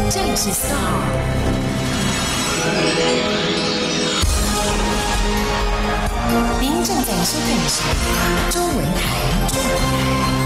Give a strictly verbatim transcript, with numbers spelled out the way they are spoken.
这里是 Star。您正在收看的是中文台。